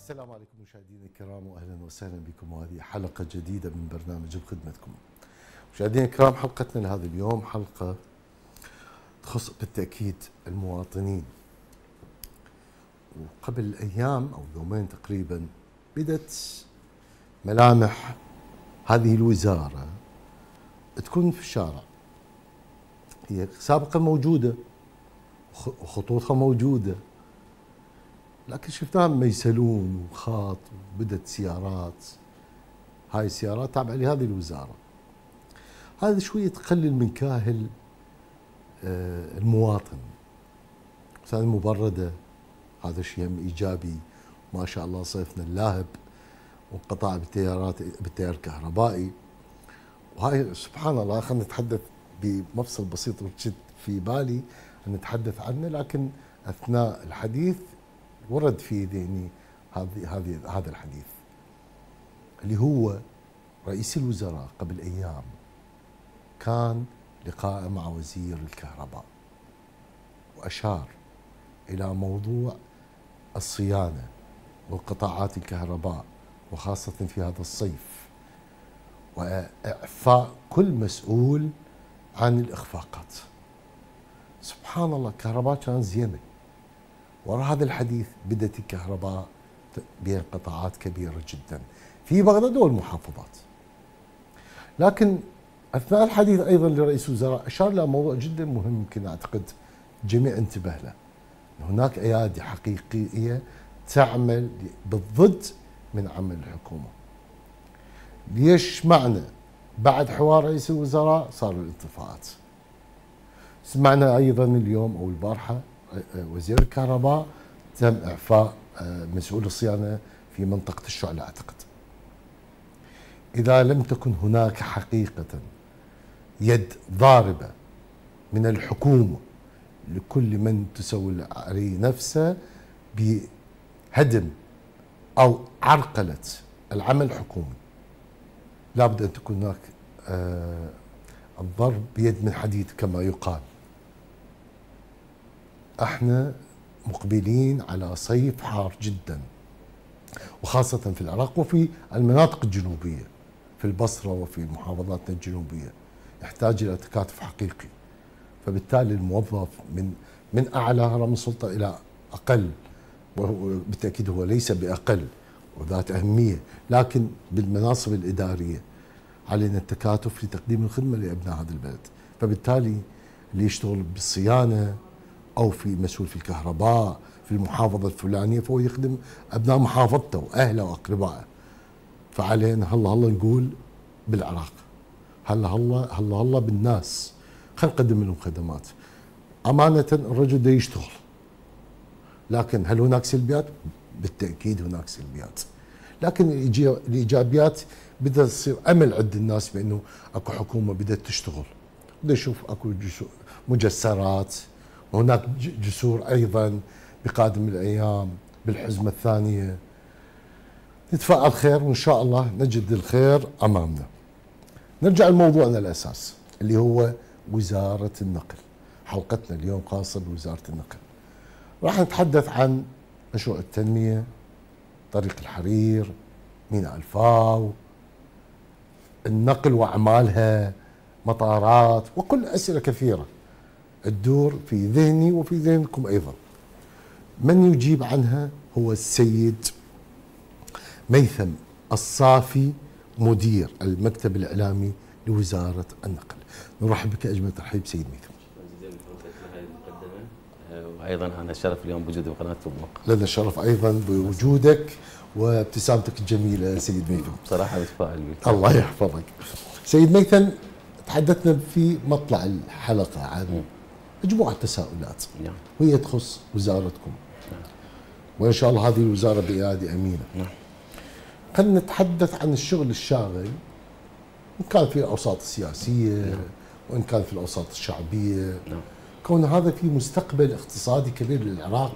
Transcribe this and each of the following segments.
السلام عليكم مشاهدينا الكرام واهلا وسهلا بكم، وهذه حلقه جديده من برنامج بخدمتكم. مشاهدينا الكرام، حلقتنا لهذا اليوم حلقه تخص بالتاكيد المواطنين. وقبل ايام او يومين تقريبا بدت ملامح هذه الوزاره تكون في الشارع. هي سابقا موجوده وخطوطها موجوده، لكن شفناهم ميسلون وخاط، وبدت سيارات. هاي السيارات تابعة لهذه الوزارة. هذا شوية تقلل من كاهل المواطن. مثلا المبردة، هذا شيء إيجابي ما شاء الله. صيفنا اللاهب وانقطاع بالتيار الكهربائي، وهاي سبحان الله. خلينا نتحدث بمفصل بسيط في بالي أن نتحدث عنه، لكن أثناء الحديث ورد في ذهني هذا الحديث، اللي هو رئيس الوزراء قبل أيام كان لقاء مع وزير الكهرباء، وأشار إلى موضوع الصيانة وانقطاعات الكهرباء، وخاصة في هذا الصيف، وإعفاء كل مسؤول عن الإخفاقات. سبحان الله، الكهرباء كانت زينة. وراء هذا الحديث بدأت الكهرباء بانقطاعات كبيرة جدا في بغداد والمحافظات. لكن أثناء الحديث أيضا لرئيس الوزراء أشار إلى موضوع جدا مهم، يمكن أعتقد الجميع انتبه له. هناك أيادي حقيقية تعمل بالضد من عمل الحكومة. ليش معنى بعد حوار رئيس الوزراء صاروا الانطفاءات؟ سمعنا أيضا اليوم أو البارحة وزير الكهرباء تم إعفاء مسؤول الصيانة في منطقة الشعلة. أعتقد إذا لم تكن هناك حقيقة يد ضاربة من الحكومة لكل من تسوي عليه نفسه بهدم أو عرقلة العمل الحكومي، لابد أن تكون هناك الضرب بيد من حديد كما يقال. احنا مقبلين على صيف حار جدا، وخاصة في العراق وفي المناطق الجنوبية، في البصرة وفي محافظاتنا الجنوبية، يحتاج إلى تكاتف حقيقي. فبالتالي الموظف من أعلى هرم السلطة إلى أقل، وبالتأكيد هو ليس بأقل وذات أهمية، لكن بالمناصب الإدارية علينا التكاتف لتقديم الخدمة لأبناء هذا البلد. فبالتالي اللي يشتغل بالصيانة أو في مسؤول في الكهرباء في المحافظة الفلانية، فهو يخدم أبناء محافظته وأهله وأقربائه. فعلينا هلا نقول بالعراق، هلا بالناس، خلينا نقدم لهم خدمات. أمانة الرجل ده يشتغل، لكن هل هناك سلبيات؟ بالتأكيد هناك سلبيات، لكن الإيجابيات بدأ تصير أمل عند الناس بأنه أكو حكومة بدأت تشتغل. بدأ يشوف أكو مجسرات، وهناك جسور أيضا بقادم الأيام بالحزمة الثانية. نتفائل خير، وإن شاء الله نجد الخير أمامنا. نرجع لموضوعنا الأساس اللي هو وزارة النقل. حلقتنا اليوم خاصة بوزارة النقل. راح نتحدث عن مشروع التنمية، طريق الحرير، ميناء الفاو، النقل وأعمالها، مطارات، وكل أسئلة كثيرة تدور في ذهني وفي ذهنكم أيضا. من يجيب عنها هو السيد ميثم الصافي، مدير المكتب الإعلامي لوزارة النقل. نرحب بك أجمل ترحيب سيد ميثم. وايضا انا الشرف اليوم بوجودي بقناه تبوك. لنا الشرف ايضا بوجودك وابتسامتك الجميله سيد ميثم. بصراحه متفائل بك. الله يحفظك. سيد ميثم، تحدثنا في مطلع الحلقه عن مجموعه تساؤلات وهي تخص وزارتكم. وان شاء الله هذه الوزاره بايادي امينه. خلينا نتحدث عن الشغل الشاغل، ان كان في الاوساط السياسيه وان كان في الاوساط الشعبيه. كون هذا في مستقبل اقتصادي كبير للعراق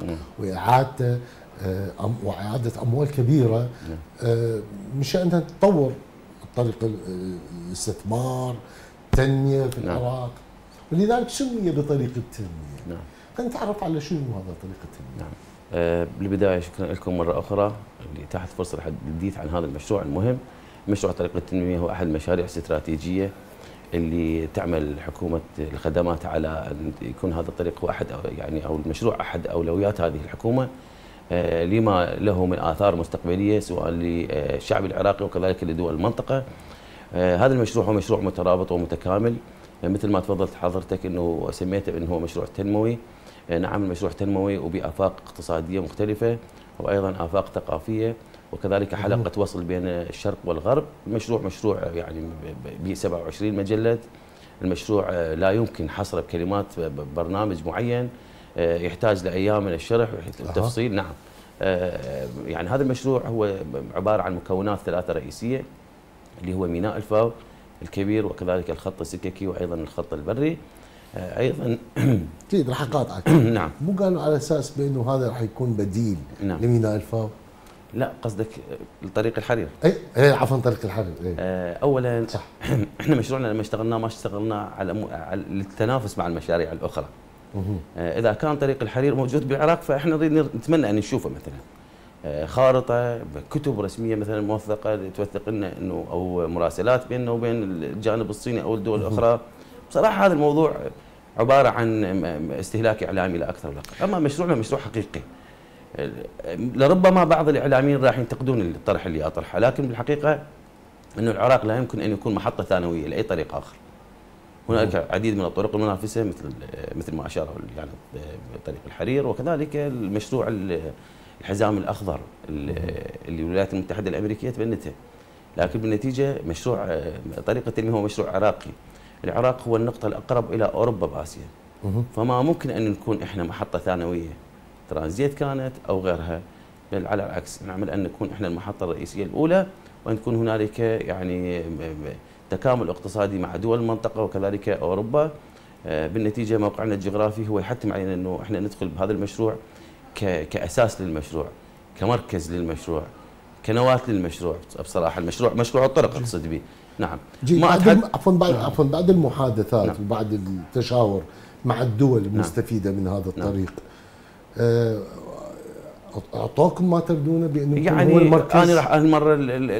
وإعادة أموال كبيرة من شأنها تطور طريق الاستثمار، التنمية في العراق، ولذلك سمي بطريق التنمية. خلينا نتعرف على شنو هذا طريق التنمية. بالبدايه شكرا لكم مره اخرى اللي اتاحت فرصه للحديث عن هذا المشروع المهم. مشروع طريق التنميه هو احد المشاريع الاستراتيجيه اللي تعمل حكومه الخدمات على ان يكون هذا الطريق هو احد او المشروع احد اولويات هذه الحكومه لما له من آثار مستقبلية سواء للشعب العراقي وكذلك لدول المنطقة. هذا المشروع هو مشروع مترابط ومتكامل، مثل ما تفضلت حضرتك أنه سميته أنه هو مشروع تنموي. نعم، المشروع تنموي وبآفاق اقتصادية مختلفة وأيضا آفاق ثقافية وكذلك حلقة وصل بين الشرق والغرب. المشروع مشروع يعني ب 27 مجلد. المشروع لا يمكن حصره بكلمات برنامج معين، يحتاج لايام من الشرح والتفصيل. نعم، يعني هذا المشروع هو عباره عن مكونات ثلاثه رئيسيه اللي هو ميناء الفاو الكبير وكذلك الخط السككي وايضا الخط البري. ايضا اكيد راح اقاطعك. نعم، مو قالوا على اساس بانه هذا راح يكون بديل نعم لميناء الفاو؟ لا، قصدك طريق الحرير. اي عفوا، طريق الحرير. اولا صح. احنا مشروعنا لما اشتغلنا ما اشتغلنا على التنافس مع المشاريع الاخرى. اذا كان طريق الحرير موجود بالعراق فاحنا نتمنى ان نشوفه مثلا خارطه، كتب رسميه مثلا موثقه توثق لنا انه او مراسلات بيننا وبين الجانب الصيني او الدول الاخرى. بصراحه هذا الموضوع عباره عن استهلاك اعلامي لا اكثر ولا اقل. اما مشروعنا مشروع حقيقي. لربما بعض الاعلاميين راح ينتقدون الطرح اللي اطرحه، لكن بالحقيقه انه العراق لا يمكن ان يكون محطه ثانويه لاي طريق اخر. هناك عديد من الطرق المنافسه مثل ما اشار يعني طريق الحرير وكذلك المشروع الحزام الاخضر اللي الولايات المتحده الامريكيه تبنته. لكن بالنتيجه مشروع طريق التنميه هو مشروع عراقي. العراق هو النقطه الاقرب الى اوروبا باسيا. فما ممكن ان نكون احنا محطه ثانويه ترانزيت كانت او غيرها، بل على العكس نعمل ان نكون احنا المحطه الرئيسيه الاولى، وان تكون هنالك يعني تكامل اقتصادي مع دول المنطقه وكذلك اوروبا. بالنتيجه موقعنا الجغرافي هو يحتم علينا انه احنا ندخل بهذا المشروع كاساس للمشروع، كمركز للمشروع، كنواه للمشروع. بصراحه المشروع مشروع الطرق اقصد به. نعم. عفوا بعد المحادثات. نعم. وبعد التشاور مع الدول المستفيده. نعم. من هذا الطريق. نعم. اعطوكم ما تبدونه بانه يعني هو المركز؟ انا راح هالمره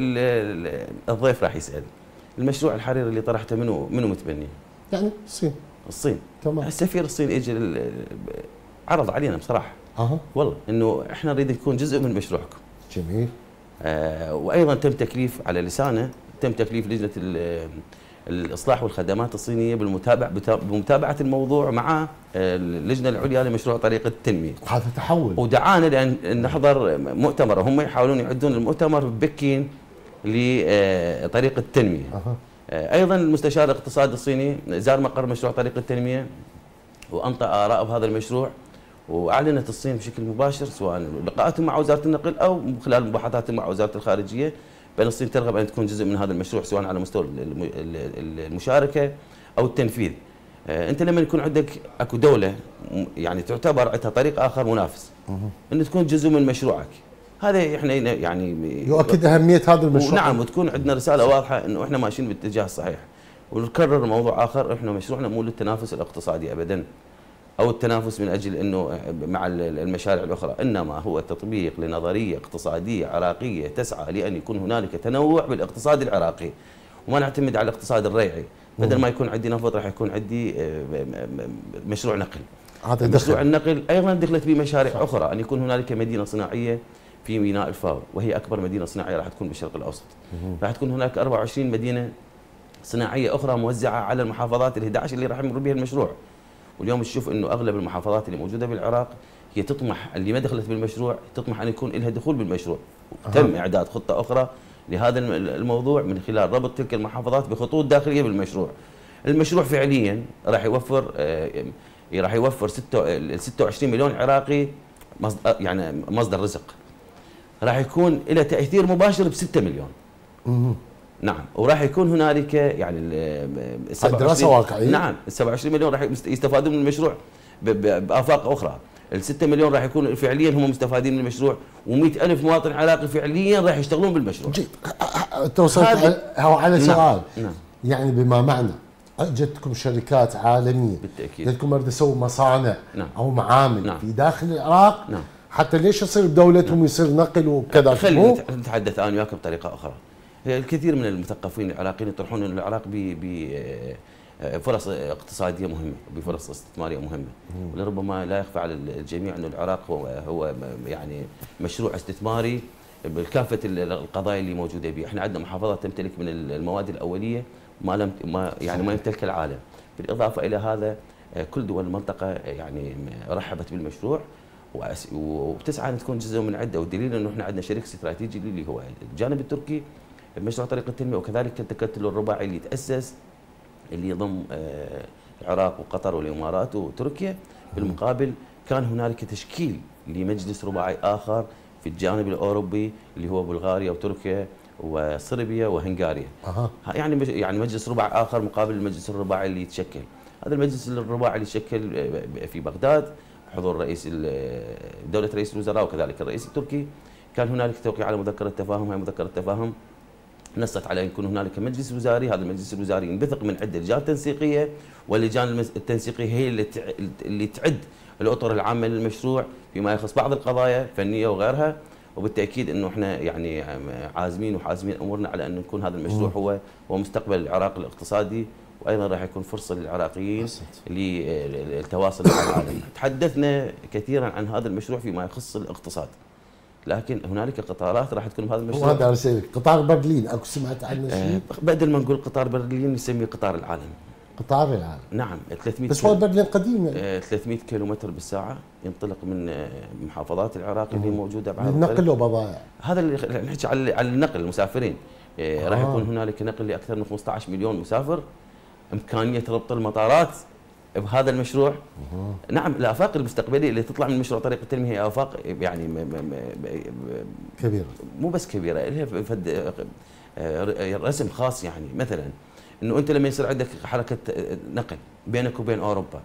الضيف راح يسال المشروع الحريري اللي طرحته منو متبني؟ يعني الصين. تمام. السفير الصيني اجى عرض علينا بصراحه. والله انه احنا نريد نكون جزء من مشروعكم. جميل. وايضا تم تكليف على لسانه، تم تكليف لجنه الاصلاح والخدمات الصينيه بمتابعه الموضوع مع اللجنه العليا لمشروع طريق التنميه. هذا تحول. ودعانا لان نحضر مؤتمر، هم يحاولون يعدون المؤتمر ببكين لطريق التنميه. ايضا المستشار الاقتصادي الصيني زار مقر مشروع طريق التنميه وانطى اراءه بهذا المشروع، واعلنت الصين بشكل مباشر سواء لقاءاتهم مع وزاره النقل او خلال مباحثاتهم مع وزاره الخارجيه بان الصين ترغب ان تكون جزء من هذا المشروع سواء على مستوى المشاركه او التنفيذ. انت لما يكون عندك اكو دوله يعني تعتبر عندها طريق اخر منافس ان تكون جزء من مشروعك، هذا احنا يعني يؤكد اهميه هذا المشروع. نعم، وتكون عندنا رساله واضحه انه احنا ماشيين بالاتجاه الصحيح. ونكرر موضوع اخر، احنا مشروعنا مو للتنافس الاقتصادي ابدا او التنافس من اجل انه مع المشاريع الاخرى، انما هو تطبيق لنظريه اقتصاديه عراقيه تسعى لان يكون هنالك تنوع بالاقتصاد العراقي وما نعتمد على الاقتصاد الريعي. بدل ما يكون عندي نفط راح يكون عندي مشروع نقل. هذا مشروع النقل ايضا دخلت به مشاريع اخرى، ان يكون هنالك مدينه صناعيه في ميناء الفاو وهي اكبر مدينه صناعيه راح تكون بالشرق الاوسط. راح تكون هناك 24 مدينه صناعيه اخرى موزعه على المحافظات ال11 اللي راح يمر بها المشروع. واليوم تشوف انه اغلب المحافظات اللي موجوده بالعراق هي تطمح، اللي ما دخلت بالمشروع تطمح ان يكون لها دخول بالمشروع. تم اعداد خطه اخرى لهذا الموضوع من خلال ربط تلك المحافظات بخطوط داخليه بالمشروع. المشروع فعليا راح يوفر 26 مليون عراقي يعني مصدر رزق. راح يكون له تاثير مباشر ب6 مليون. نعم، وراح يكون هنالك يعني دراسه واقعيه. نعم، ال 27 مليون راح يستفادون من المشروع بآفاق اخرى. ال6 مليون راح يكون فعليا هم مستفادين من المشروع، و100,000 مواطن عراقي فعليا راح يشتغلون بالمشروع. جيد. توصلت على سؤال. نعم. يعني بما معنى اجتكم شركات عالميه بالتاكيد بدكم تسووا مصانع. نعم. او معامل. نعم. في داخل العراق. نعم. حتى ليش يصير بدولتهم يصير نقل وكذا؟ خلينا نتحدث انا وياك بطريقه اخرى. الكثير من المثقفين العراقيين يطرحون ان العراق بفرص اقتصاديه مهمه، بفرص استثماريه مهمه، ولربما لا يخفى على الجميع ان العراق هو يعني مشروع استثماري بكافه القضايا اللي موجوده به. احنا عندنا محافظات تمتلك من المواد الاوليه ما يمتلكها العالم. بالاضافه الى هذا كل دول المنطقه يعني رحبت بالمشروع وبتسعى ان تكون جزء من عده، والدليل انه احنا عندنا شريك استراتيجي اللي هو الجانب التركي بمشروع طريق التنميه، وكذلك التكتل الرباعي اللي تاسس اللي يضم العراق وقطر والامارات وتركيا. بالمقابل كان هنالك تشكيل لمجلس رباعي اخر في الجانب الاوروبي اللي هو بلغاريا وتركيا وصربيا وهنغاريا. يعني مجلس رباعي اخر مقابل المجلس الرباعي اللي يتشكل. هذا المجلس الرباعي اللي يتشكل في بغداد بحضور دولة رئيس الوزراء وكذلك الرئيس التركي. كان هنالك توقيع على مذكرة تفاهم، هي مذكرة تفاهم نصت على ان يكون هنالك مجلس وزاري، هذا المجلس الوزاري ينبثق من عده لجان تنسيقيه، واللجان التنسيقيه هي اللي تعد الاطر العامه للمشروع فيما يخص بعض القضايا الفنيه وغيرها. وبالتاكيد انه احنا يعني عازمين وحازمين امورنا على ان يكون هذا المشروع هو مستقبل العراق الاقتصادي، وايضا راح يكون فرصه للعراقيين للتواصل مع العالم. تحدثنا كثيرا عن هذا المشروع فيما يخص الاقتصاد، لكن هنالك قطارات راح تكون بهذا المشروع. وهذا رسالة قطار برلين، اكو سمعت عنه شيء؟ بدل ما نقول قطار برلين نسميه قطار العالم. قطار العالم. نعم 300 بس هو برلين قديم يعني. 300 كيلومتر بالساعة ينطلق من محافظات العراق اللي موجودة بهذا النقل وبضائع. هذا اللي نحكي على النقل المسافرين. راح يكون هنالك نقل لأكثر من 15 مليون مسافر. إمكانية ربط المطارات بهذا المشروع. نعم الآفاق المستقبلية اللي تطلع من مشروع طريق التنمية هي آفاق يعني كبيرة، مو بس كبيرة، لها رسم خاص. يعني مثلا انه انت لما يصير عندك حركه نقل بينك وبين اوروبا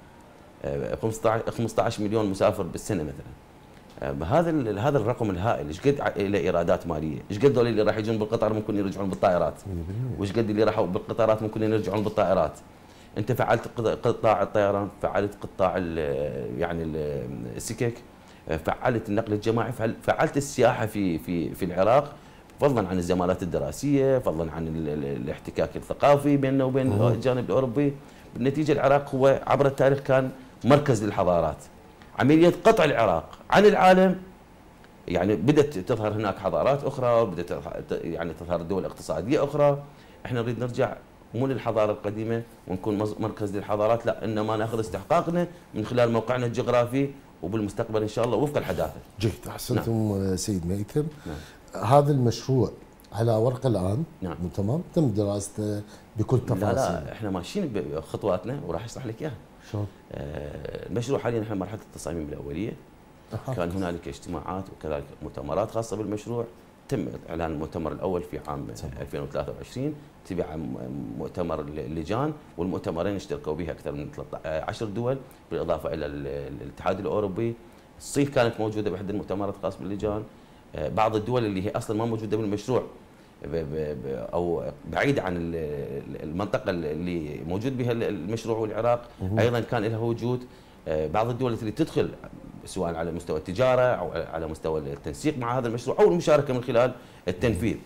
15 مليون مسافر بالسنه مثلا، هذا الرقم الهائل ايش قد له ايرادات ماليه، ايش قد اللي راح يجون بالقطار ممكن يرجعون بالطائرات، وايش قد اللي راحوا بالقطارات ممكن يرجعون بالطائرات. انت فعلت قطاع الطيران، فعلت قطاع يعني السكك، فعلت النقل الجماعي، فعلت السياحه في العراق، فضلا عن الزمالات الدراسيه، فضلا عن الاحتكاك الثقافي بيننا وبين الجانب الاوروبي. بالنتيجه العراق هو عبر التاريخ كان مركز للحضارات. عمليه قطع العراق عن العالم يعني بدات تظهر هناك حضارات اخرى، بدات يعني تظهر دول اقتصاديه اخرى. احنا نريد نرجع مو للحضاره القديمه ونكون مركز للحضارات، لا، انما ناخذ استحقاقنا من خلال موقعنا الجغرافي، وبالمستقبل ان شاء الله وفق الحداثه. جيد، احسنتم. نعم. سيد ميثم. نعم. هذا المشروع على ورق الان. نعم. تمام، تم دراسته بكل تفاصيل. لا احنا ماشيين بخطواتنا وراح اشرح لك اياها. شلون؟ المشروع حاليا احنا مرحله التصاميم الاوليه. كان هنالك اجتماعات وكذلك مؤتمرات خاصه بالمشروع. تم اعلان المؤتمر الاول في عام 2023، تبع مؤتمر اللجان، والمؤتمرين اشتركوا بها اكثر من 10 دول بالاضافه الى الاتحاد الاوروبي. الصين كانت موجوده باحد المؤتمرات الخاص باللجان. بعض الدول اللي هي اصلا ما موجوده بالمشروع او بعيده عن المنطقه اللي موجود بها المشروع والعراق ايضا كان لها وجود. بعض الدول التي تدخل سواء على مستوى التجاره او على مستوى التنسيق مع هذا المشروع او المشاركه من خلال التنفيذ.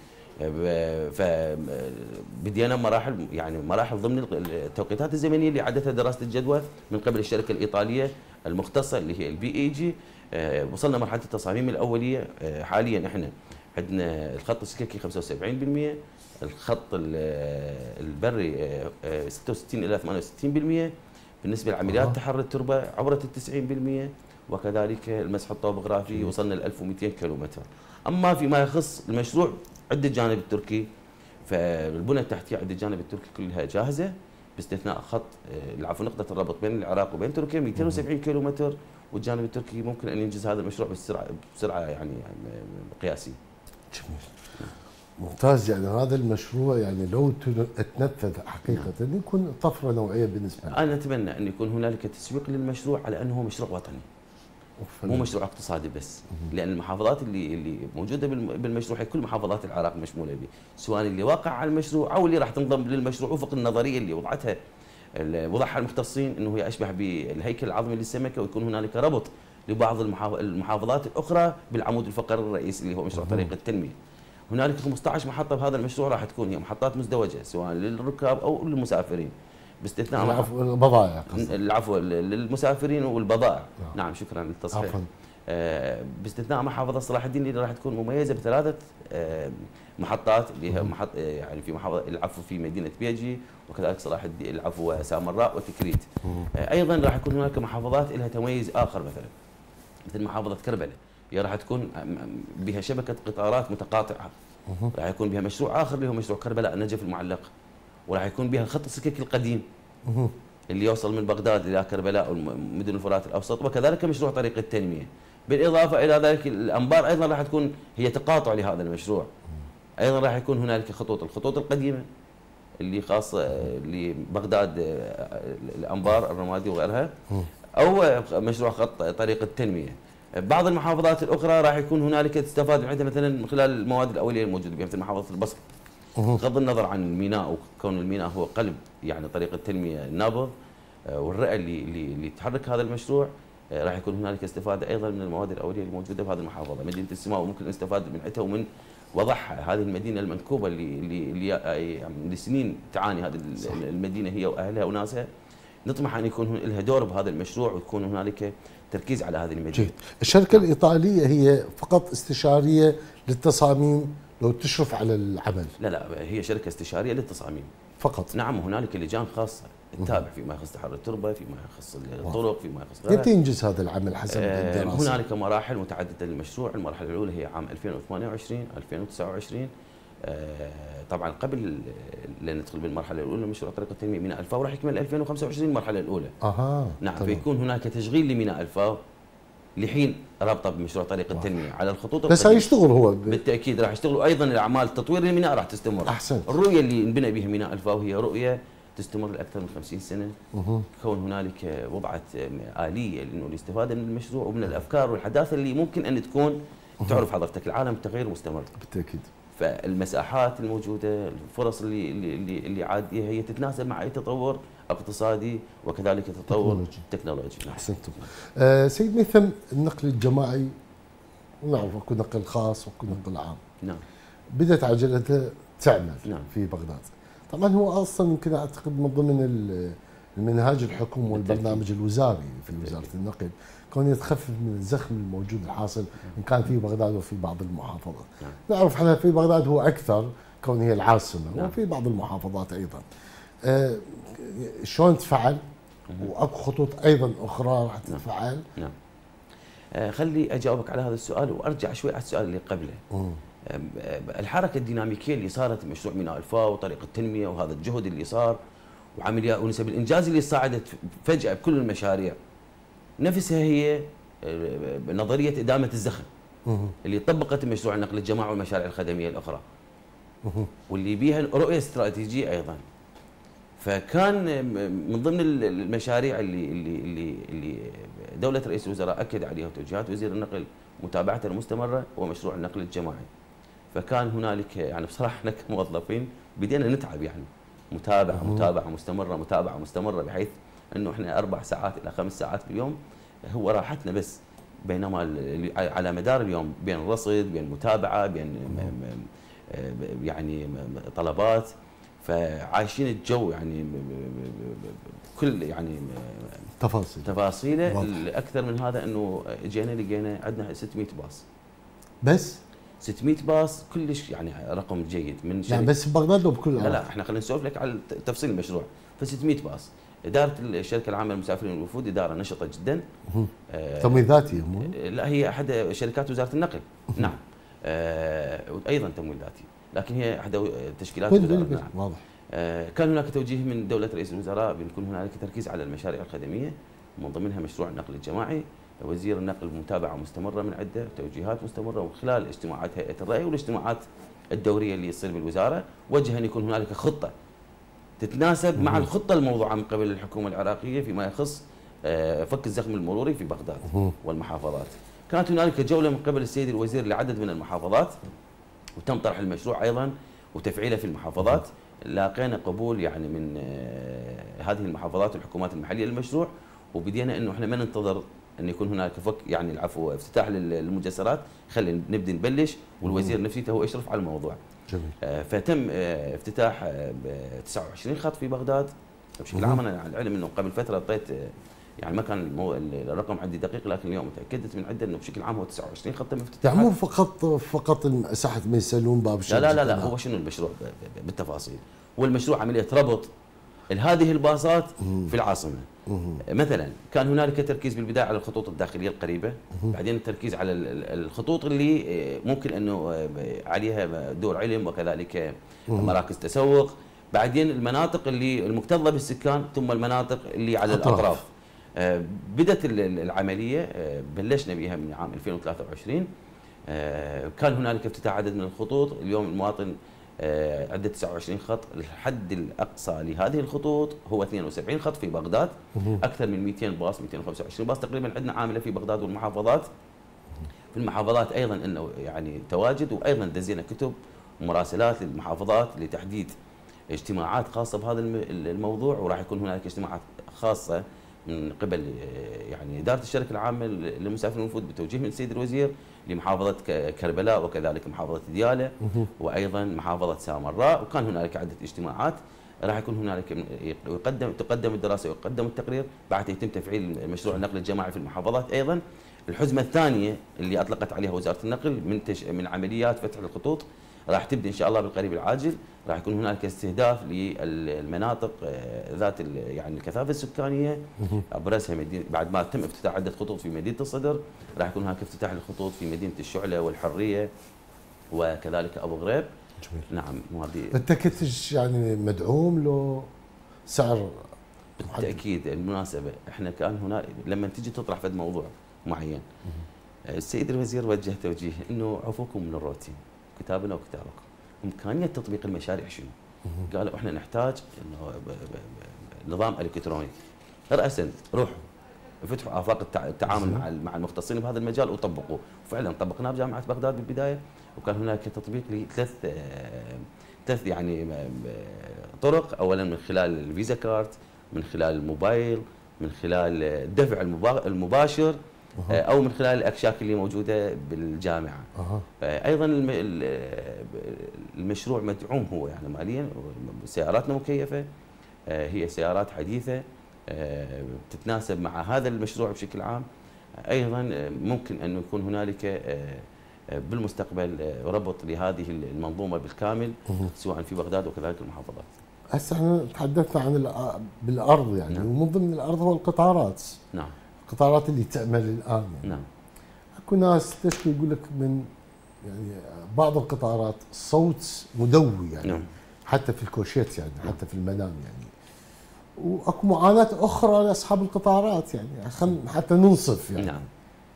فبدينا مراحل ضمن التوقيتات الزمنيه اللي عدتها دراسه الجدوى من قبل الشركه الايطاليه المختصه اللي هي الBEG. وصلنا مرحله التصاميم الاوليه. حاليا احنا عندنا الخط السككي 75%، الخط البري 66 الى 68%. بالنسبه لعمليات تحرر التربه عبرت ال 90%، وكذلك المسح الطوبوغرافي وصلنا ل 1200 كيلومتر. اما فيما يخص المشروع عند الجانب التركي، فالبنى التحتيه عند الجانب التركي كلها جاهزه باستثناء خط نقطه الربط بين العراق وبين تركيا 270 كيلومتر، والجانب التركي ممكن ان ينجز هذا المشروع بسرعه يعني قياسيه. جميل. ممتاز. يعني هذا المشروع يعني لو تنفذ حقيقه يكون طفره نوعيه بالنسبه لنا. انا اتمنى ان يكون هنالك تسويق للمشروع على انه مشروع وطني، مو مشروع اقتصادي بس. لان المحافظات اللي موجوده بالمشروع هي كل محافظات العراق مشموله به، سواء اللي واقع على المشروع او اللي راح تنضم للمشروع وفق النظريه اللي وضعها المختصين، انه هي اشبه بالهيكل العظمي للسمكه، ويكون هنالك ربط لبعض المحافظات الاخرى بالعمود الفقري الرئيسي اللي هو مشروع طريق التنميه. هنالك 15 محطه بهذا المشروع راح تكون هي محطات مزدوجه سواء للركاب او للمسافرين، باستثناء البضائع، العفو للمسافرين والبضائع. نعم شكرا للتصحيح. باستثناء محافظه صلاح الدين اللي راح تكون مميزه بثلاثه محطات اللي هي يعني في محافظه العفو في مدينه بيجي، وكذلك صلاح الدين العفو سامراء وتكريت. ايضا راح يكون هناك محافظات لها تميز اخر مثل محافظه كربلاء، هي راح تكون بها شبكه قطارات متقاطعه. راح يكون بها مشروع اخر اللي هو مشروع كربلاء النجف المعلق، وراح يكون بها الخط السككي القديم اللي يوصل من بغداد الى كربلاء ومدن الفرات الاوسط، وكذلك مشروع طريق التنميه. بالاضافه الى ذلك الانبار ايضا راح تكون هي تقاطع لهذا المشروع. ايضا راح يكون هنالك الخطوط القديمه اللي خاصه لبغداد، الانبار الرمادي وغيرها، او مشروع خط طريق التنميه. بعض المحافظات الاخرى راح يكون هنالك تستفاد من عندها مثلا من خلال المواد الاوليه الموجوده بها، مثل محافظه البصره. بغض النظر عن الميناء وكون الميناء هو قلب يعني طريق التنميه النابض والرئه اللي تحرك هذا المشروع، راح يكون هنالك استفاده ايضا من المواد الاوليه الموجوده بهذه المحافظه. مدينه السماء ممكن نستفاد من عندها ومن وضعها، هذه المدينه المنكوبه اللي لسنين تعاني هذه المدينه هي واهلها وناسها. نطمح ان يكون لها دور بهذا المشروع وتكون هنالك تركيز على هذه المدينه. جيد. الشركه الايطاليه هي فقط استشاريه للتصاميم لو تشرف على العمل؟ لا هي شركه استشاريه للتصاميم فقط. نعم، هنالك لجان خاصه تتابع فيما يخص تحرر التربه، فيما يخص الطرق، فيما يخص غيرها. كيف ينجز هذا العمل حسب الدراسه؟ هنالك مراحل متعدده للمشروع. المرحله الاولى هي عام 2028 2029. طبعا قبل لا ندخل بالمرحله الاولى مشروع طريق التنميه ميناء الفاو راح يكمل 2025 المرحله الاولى. نعم. فيكون هناك تشغيل لميناء الفاو لحين رابطه بمشروع طريق التنميه على الخطوط بس هيشتغل هو بالتاكيد راح يشتغلوا. ايضا الاعمال تطوير الميناء راح تستمر. احسن. الرؤيه اللي انبنى بها ميناء الفاو هي رؤيه تستمر لاكثر من 50 سنه. كون هنالك وضعت اليه انه الاستفاده من المشروع ومن الافكار والحداثه اللي ممكن ان تكون تعرف حضرتك العالم تغير مستمر. بالتاكيد. فالمساحات الموجوده، الفرص اللي عاديه هي تتناسب مع اي تطور اقتصادي وكذلك تطور تكنولوجي. احسنتم. سيد ميثم، النقل الجماعي نعرف اكو نقل خاص واكو نقل عام. نعم. بدات عجلته تعمل نعم. في بغداد. طبعا هو اصلا يمكن اعتقد من ضمن المنهاج الحكومي والبرنامج الوزاري في وزاره النقل كون يتخفف من الزخم الموجود الحاصل ان كان في بغداد وفي بعض المحافظات. نعم. نعرف احنا في بغداد هو اكثر كون هي العاصمه. نعم. وفي بعض المحافظات ايضا. شلون تفعل؟ واكو خطوط ايضا اخرى راح تتفعل. نعم. خلي اجاوبك على هذا السؤال وارجع شوي على السؤال اللي قبله. الحركه الديناميكيه اللي صارت بمشروع ميناء الفاو وطريق التنميه وهذا الجهد اللي صار وعمليات ونسب الانجاز اللي صعدت فجاه بكل المشاريع نفسها هي نظريه ادامه الزخم اللي طبقت مشروع النقل الجماعي والمشاريع الخدميه الاخرى واللي بيها رؤيه استراتيجيه ايضا. فكان من ضمن المشاريع اللي دوله رئيس الوزراء اكد عليها وتوجيهات وزير النقل متابعته المستمره هو مشروع النقل الجماعي. فكان هنالك يعني بصراحه احنا كموظفين بدينا نتعب يعني متابعه مستمره بحيث انه احنا 4 ساعات الى 5 ساعات في اليوم هو راحتنا بس، بينما على مدار اليوم بين رصد بين متابعه بين يعني طلبات، فعايشين الجو يعني كل يعني تفاصيله. الاكثر من هذا انه لقينا عندنا 600 باص بس 600 باص كلش يعني رقم جيد من يعني بس ببغداد وبكل لا احنا خلينا نسولف لك على تفصيل المشروع. ف 600 باص. اداره الشركه العامه للمسافرين والوفود اداره نشطه جدا. تمويل ذاتي لا هي احد شركات وزاره النقل. نعم. ايضا تمويل ذاتي لكن هي احد تشكيلات وزاره النقل. واضح. كان هناك توجيه من دوله رئيس الوزراء بيكون هنالك تركيز على المشاريع الخدميه ومن ضمنها مشروع النقل الجماعي. وزير النقل متابعه مستمره من عده توجيهات مستمره ومن خلال اجتماعات هيئه الرأي والاجتماعات الدوريه اللي تصير بالوزاره وجه ان يكون هنالك خطه تتناسب مع الخطه الموضوعه من قبل الحكومه العراقيه فيما يخص فك الزخم المروري في بغداد والمحافظات. كانت هنالك جوله من قبل السيد الوزير لعدد من المحافظات وتم طرح المشروع ايضا وتفعيله في المحافظات. لاقينا قبول يعني من هذه المحافظات والحكومات المحليه للمشروع وبدينا انه احنا ما ننتظر ان يكون هناك يعني العفو افتتاح للمجسرات، خلينا نبدا نبلش، والوزير نفسيته هو يشرف على الموضوع. جميل. فتم افتتاح 29 خط في بغداد. بشكل عام انا على العلم انه قبل فتره اعطيت يعني ما كان الرقم عندي دقيق، لكن اليوم تاكدت من عنده انه بشكل عام هو 29 خط تم افتتاحها. يعني مو فقط مساحه ميسلون باب الشرق. لا هو شنو المشروع بالتفاصيل؟ هو المشروع عمليه ربط هذه الباصات في العاصمه. مثلا كان هنالك تركيز بالبدايه على الخطوط الداخليه القريبه، بعدين التركيز على الخطوط اللي ممكن انه عليها دور علم وكذلك مراكز تسوق، بعدين المناطق اللي المكتظه بالسكان، ثم المناطق اللي على الاطراف. بدت العمليه، بلشنا بها من عام 2023. كان هنالك افتتاح عدد من الخطوط. اليوم المواطن عنده 29 خط. الحد الاقصى لهذه الخطوط هو 72 خط في بغداد، اكثر من 200 باص، 225 باص تقريبا عندنا عامله في بغداد والمحافظات. في المحافظات ايضا انه يعني تواجد، وايضا دزينا كتب ومراسلات للمحافظات لتحديد اجتماعات خاصه بهذا الموضوع، وراح يكون هنالك اجتماعات خاصه من قبل يعني اداره الشركه العامه للمسافرين والوفود بتوجيه من السيد الوزير لمحافظه كربلاء وكذلك محافظه دياله وايضا محافظه سامراء، وكان هنالك عده اجتماعات. راح يكون هنالك تقدم الدراسه ويقدم التقرير، بعد يتم تفعيل مشروع النقل الجماعي في المحافظات. ايضا الحزمه الثانيه اللي اطلقت عليها وزاره النقل من عمليات فتح الخطوط راح تبدا ان شاء الله بالقريب العاجل. راح يكون هنالك استهداف للمناطق ذات يعني الكثافه السكانيه، ابرزها بعد ما تم افتتاح عده خطوط في مدينه الصدر، راح يكون هناك افتتاح الخطوط في مدينه الشعله والحريه وكذلك ابو غريب. جميل. نعم. وهذه التكتش يعني مدعوم له سعر بالتاكيد. المناسبه احنا كان هنا لما تجي تطرح فد موضوع معين، السيد الوزير وجه توجيه انه عفوكم من الروتين، كتابنا وكتابكم، امكانيه تطبيق المشاريع شنو؟ قالوا احنا نحتاج انه نظام الكتروني. راسا روحوا فتحوا افاق التعامل مع المختصين بهذا المجال وطبقوه، وفعلا طبقناه بجامعه بغداد بالبدايه، وكان هناك تطبيق لثلاث يعني طرق. اولا من خلال الفيزا كارت، من خلال الموبايل، من خلال الدفع المباشر، او من خلال الاكشاك اللي موجوده بالجامعه. ايضا المشروع مدعوم هو يعني ماليا. سياراتنا مكيفه، هي سيارات حديثه تتناسب مع هذا المشروع بشكل عام. ايضا ممكن ان يكون هنالك بالمستقبل ربط لهذه المنظومه بالكامل سواء في بغداد وكذلك المحافظات. هسه احنا تحدثنا عن بالارض يعني، نعم. ومن ضمن الارض هو القطارات. نعم. القطارات اللي تعمل الان يعني. نعم. اكو ناس تشكي يقول لك من يعني بعض القطارات صوت مدوي يعني. نعم. حتى في الكوشيت يعني، نعم. حتى في المنام يعني. واكو معاناه اخرى لاصحاب القطارات يعني حتى ننصف يعني. نعم.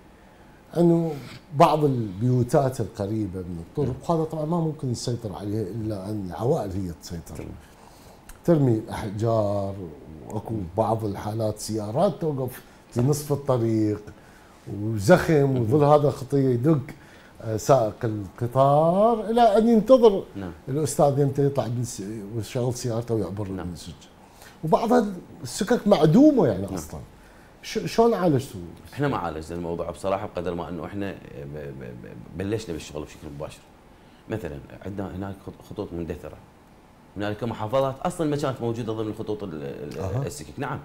انه بعض البيوتات القريبه من الطرق، وهذا طبعا ما ممكن نسيطر عليه الا ان العوائل هي تسيطر. ترمي احجار، واكو بعض الحالات سيارات توقف في نصف الطريق وزخم، وظل هذا خطيه يدق سائق القطار الى ان ينتظر الاستاذ يمتى يطلع ويشغل سيارته ويعبر المنسج. وبعضها السكك معدومه يعني اصلا. شلون عالجتوا؟ احنا ما عالجنا الموضوع بصراحه، بقدر ما انه احنا بلشنا بالشغل بشكل مباشر. مثلا عندنا هناك خطوط مندثره، هنالك محافظات اصلا ما كانت موجوده ضمن الخطوط السكك. نعم.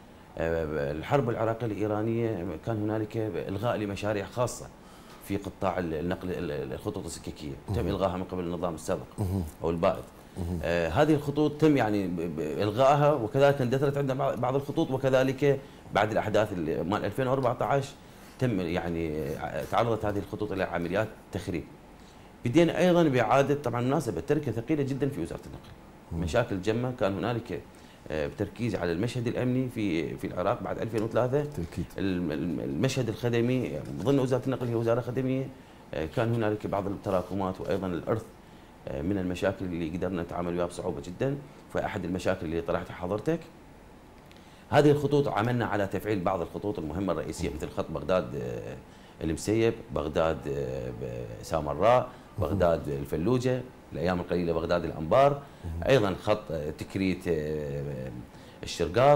الحرب العراقيه الايرانيه كان هنالك الغاء لمشاريع خاصه في قطاع النقل الخطوط السككيه، تم الغائها من قبل النظام السابق او البائد. هذه الخطوط تم يعني الغائها، وكذلك اندثرت عندنا بعض الخطوط، وكذلك بعد الاحداث مال 2014 تم يعني تعرضت هذه الخطوط الى عمليات تخريب. بدينا ايضا باعاده، طبعا مناسبه تركه ثقيله جدا في وزاره النقل. مشاكل جمه، كان هنالك بتركيز على المشهد الامني في العراق بعد 2003. تأكيد. المشهد الخدمي ضمن وزاره النقل هي وزاره خدميه، كان هنالك بعض التراكمات وايضا الارث من المشاكل اللي قدرنا نتعامل وياها بصعوبه جدا. فاحد المشاكل اللي طرحتها حضرتك هذه الخطوط، عملنا على تفعيل بعض الخطوط المهمه الرئيسيه مثل خط بغداد المسيب، بغداد سامراء، بغداد الفلوجه، الايام القليله بغداد الانبار، ايضا خط تكريت الشرقاط،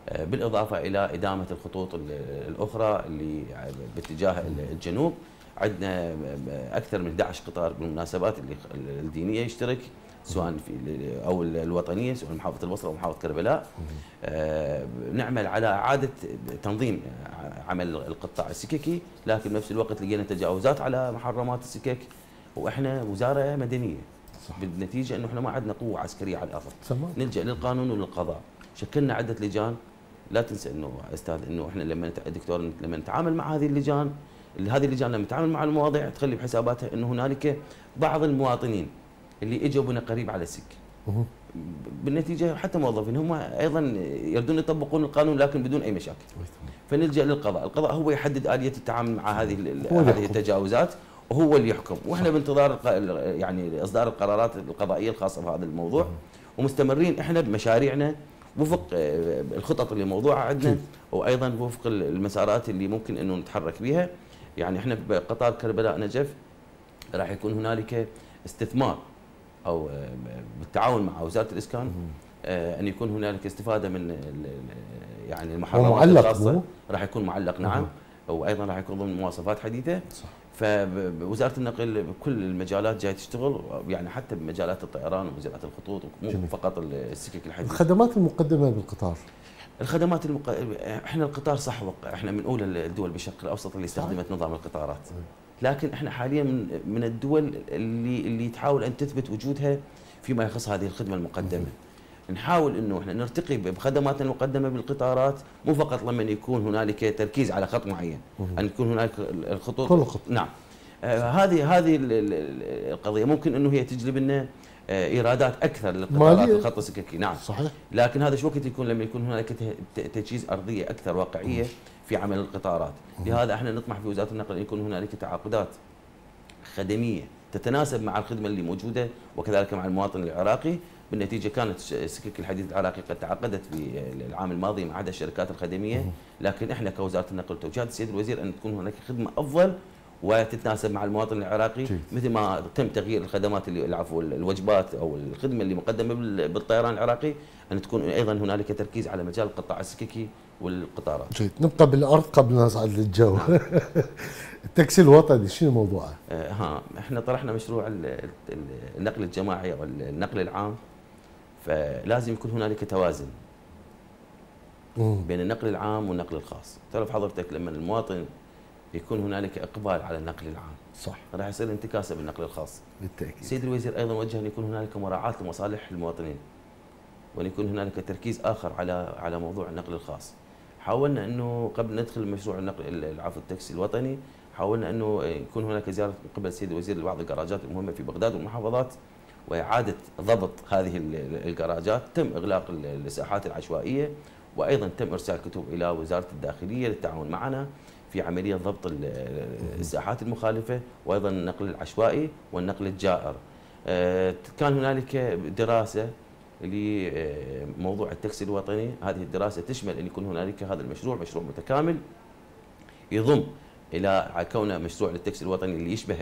بالاضافه الى ادامه الخطوط الاخرى اللي باتجاه الجنوب. عندنا اكثر من 11 قطار بالمناسبات الدينيه يشترك، سواء في او الوطنيه، سواء محافظه البصره او محافظه كربلاء. نعمل على اعاده تنظيم عمل القطاع السككي، لكن بنفس الوقت لقينا تجاوزات على محرمات السكك، واحنا وزاره مدنيه. صح. بالنتيجه انه احنا ما عندنا قوه عسكريه على الارض. تمام. نلجا للقانون وللقضاء. شكلنا عده لجان. لا تنسى انه استاذ انه احنا دكتور لما نتعامل مع هذه اللجان لما نتعامل مع المواضيع تخلي بحساباتها انه هنالك بعض المواطنين اللي اجوا بنا قريب على السكه. بالنتيجه حتى موظفين هم ايضا يردون يطبقون القانون لكن بدون اي مشاكل. فنلجا للقضاء، القضاء هو يحدد اليه التعامل مع هذه التجاوزات، وهو اللي يحكم، واحنا بانتظار يعني اصدار القرارات القضائيه الخاصه بهذا الموضوع. ومستمرين احنا بمشاريعنا وفق الخطط اللي موضوعه عندنا، وايضا وفق المسارات اللي ممكن انه نتحرك بها. يعني احنا بقطار كربلاء نجف راح يكون هنالك استثمار او بالتعاون مع وزاره الاسكان ان يكون هنالك استفاده من يعني المحرمات الخاصه. راح يكون معلق، نعم. وايضا راح يكون ضمن مواصفات حديثه. صح. فوزاره النقل بكل المجالات جاي تشتغل، يعني حتى بمجالات الطيران ومجالات الخطوط، مو فقط السكك الحديثه. الخدمات المقدمه بالقطار، احنا القطار صح، احنا من اولى الدول بالشرق الاوسط اللي استخدمت نظام القطارات، لكن احنا حاليا من الدول اللي تحاول ان تثبت وجودها فيما يخص هذه الخدمه المقدمه. نحاول انه احنا نرتقي بخدماتنا المقدمه بالقطارات، مو فقط لما يكون هنالك تركيز على خط معين، ان يكون هنالك الخطوط كل خط. نعم. هذه القضيه ممكن انه هي تجلب لنا ايرادات اكثر للقطارات الخط السككي، نعم صحيح. لكن هذا شو وقت يكون لما يكون هنالك تجهيز ارضيه اكثر واقعيه في عمل القطارات. لهذا احنا نطمح في وزاره النقل ان يكون هنالك تعاقدات خدميه تتناسب مع الخدمه اللي موجوده وكذلك مع المواطن العراقي. بالنتيجه كانت سكك الحديد العراقي قد تعاقدت في العام الماضي مع عدد الشركات الخدميه، لكن احنا كوزاره النقل توجيهات السيد الوزير ان تكون هناك خدمه افضل وتتناسب مع المواطن العراقي، مثل ما تم تغيير الخدمات الوجبات او الخدمه اللي مقدمه بالطيران العراقي، ان تكون ايضا هنالك تركيز على مجال القطاع السككي والقطارات. جيد، نبقى بالارض قبل ما نصعد للجو. التاكسي الوطني شنو موضوعه؟ احنا طرحنا مشروع النقل الجماعي او النقل العام، فلازم يكون هنالك توازن بين النقل العام والنقل الخاص. تعرف حضرتك لما المواطن يكون هنالك اقبال على النقل العام، صح، راح يصير انتكاسه بالنقل الخاص. بالتاكيد. السيد الوزير ايضا وجه ان يكون هنالك مراعاه لمصالح المواطنين، وان يكون هنالك تركيز اخر على موضوع النقل الخاص. حاولنا انه قبل ندخل مشروع النقل التاكسي الوطني، حاولنا انه يكون هناك زياره من قبل السيد الوزير لبعض الجراجات المهمه في بغداد والمحافظات، واعاده ضبط هذه الجراجات. تم اغلاق الساحات العشوائيه، وايضا تم ارسال كتب الى وزاره الداخليه للتعاون معنا في عمليه ضبط الساحات المخالفه، وايضا النقل العشوائي والنقل الجائر. كان هنالك دراسه لموضوع التاكسي الوطني. هذه الدراسه تشمل ان يكون هنالك هذا المشروع مشروع متكامل يضم الى كونه مشروع للتاكسي الوطني اللي يشبه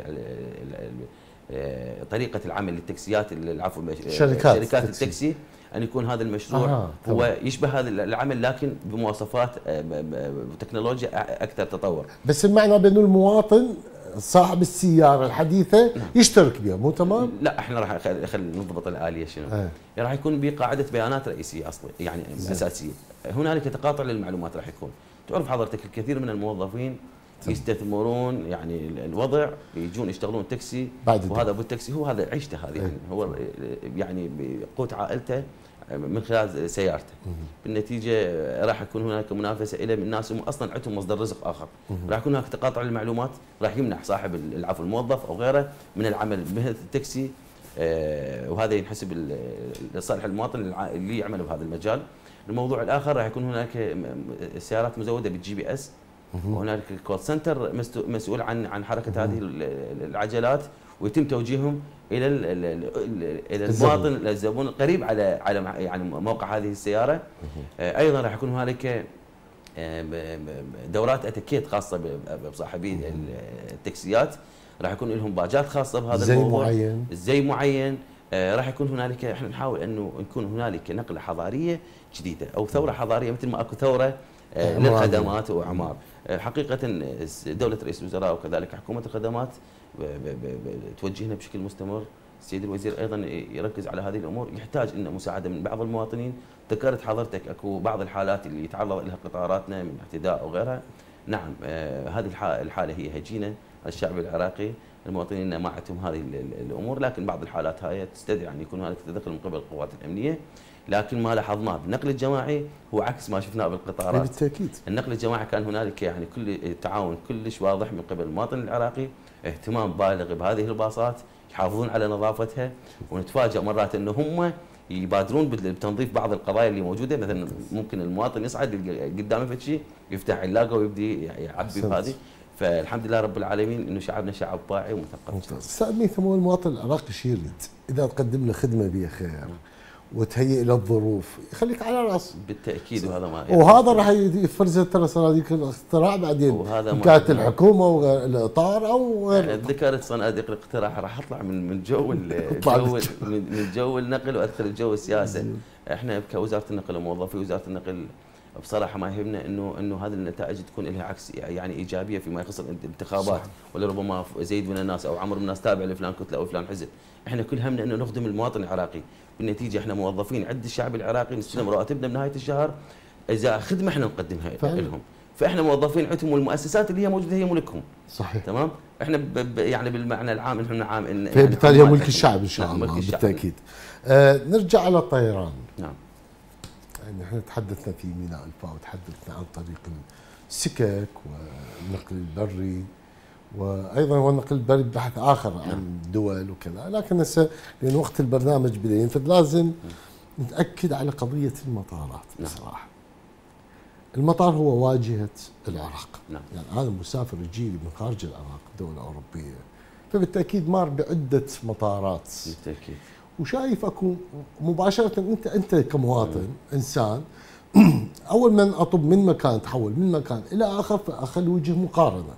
طريقه العمل للتاكسيات، عفوا شركات التاكسي، ان يكون هذا المشروع هو يشبه هذا العمل لكن بمواصفات وتكنولوجيا اكثر تطور. بس المعنى بانه المواطن صاحب السياره الحديثه يشترك بها، مو تمام؟ لا، احنا راح نضبط الاليه شنو؟ راح يكون بقاعده بيانات رئيسيه اصلا، يعني اساسيه. هنالك تقاطع للمعلومات راح يكون. تعرف حضرتك الكثير من الموظفين يستثمرون يعني الوضع، يجون يشتغلون تاكسي، وهذا ابو التاكسي هو هذا عيشته هذه، يعني هو يعني بقوت عائلته من خلال سيارته. بالنتيجه راح يكون هناك منافسه الى من الناس اصلا عندهم مصدر رزق اخر. راح يكون هناك تقاطع للمعلومات، راح يمنع صاحب الموظف او غيره من العمل بمهنه التاكسي، وهذا ينحسب لصالح المواطن اللي يعمل بهذا المجال. الموضوع الاخر راح يكون هناك سيارات مزوده بالجي بي اس، وهنالك كول سنتر مسؤول عن حركه هذه العجلات، ويتم توجيههم الى المواطن الزبون القريب على يعني موقع هذه السياره. ايضا راح يكون هنالك دورات اتيكيت خاصه بصاحبي التاكسيات، راح يكون لهم باجات خاصه بهذا الموضوع، زي معين، راح يكون هنالك، احنا نحاول انه يكون هنالك نقله حضاريه جديده او ثوره حضاريه، مثل ما اكو ثوره للخدمات واعمار. حقيقه دوله رئيس الوزراء وكذلك حكومه الخدمات توجهنا بشكل مستمر. السيد الوزير ايضا يركز على هذه الامور، يحتاج ان مساعده من بعض المواطنين. ذكرت حضرتك اكو بعض الحالات اللي يتعرض لها قطاراتنا من اعتداء او غيرها. نعم، هذه الحاله هي هجينه على الشعب العراقي، المواطنين ما عندهم هذه الامور، لكن بعض الحالات هاي تستدعي ان يكون هناك تدخل من قبل القوات الامنيه. لكن ما لاحظناه بالنقل الجماعي هو عكس ما شفناه بالقطارات. بالتاكيد النقل الجماعي كان هنالك يعني كل تعاون كلش واضح من قبل المواطن العراقي، اهتمام بالغ بهذه الباصات، يحافظون على نظافتها، ونتفاجئ مرات انه هم يبادرون بتنظيف بعض القضايا اللي موجوده. مثلا ممكن المواطن يصعد قدامه فد شيء يفتح علاقه ويبدي يعبي بهذه. فالحمد لله رب العالمين انه شعبنا شعب واعي ومثقف. استاذ ميثم، هو المواطن العراقي شو يريد؟ اذا تقدم له خدمه بها خير وتهيئ له الظروف يخليك على راسه. بالتاكيد، وهذا ما وهذا راح يفرز ترى صناديق الاقتراع بعدين، كانت الحكومه والاطار او غير. ذكرت صناديق الاقتراع، راح اطلع من جو من جو النقل وادخل الجو السياسه. احنا كوزاره النقل وموظفي وزاره النقل بصراحه ما يهمنا انه هذه النتائج تكون لها عكس يعني ايجابيه فيما يخص الانتخابات، ولا ربما زيد من الناس او عمر من الناس تابع لفلان كتله او فلان حزب. احنا كل همنا انه نخدم المواطن العراقي. بالنتيجه احنا موظفين عند الشعب العراقي، نستلم رواتبنا بنهايه الشهر، اذا خدمه احنا نقدمها لهم. فاحنا موظفين عندهم، والمؤسسات اللي هي موجوده هي ملكهم. صحيح. تمام. احنا يعني بالمعنى العام احنا عام فبالتالي هي ملك الشعب ان شاء الله. بالتاكيد. نرجع على الطيران. نعم. يعني احنا تحدثنا في ميناء الفا وتحدثنا عن طريق السكك والنقل البري، وايضا هو النقل البري بحث اخر عن دول وكذا، لكن هسه لان وقت البرنامج بدين فلازم نتاكد على قضيه المطارات. بصراحه المطار هو واجهه العراق. نعم. يعني هذا المسافر يجي من خارج العراق دوله اوروبيه، فبالتاكيد مر بعده مطارات. بالتاكيد. وشايف اكو مباشره انت كمواطن انسان اول ما اطب من مكان تحول من مكان الى اخر فاخلي وجه مقارنه.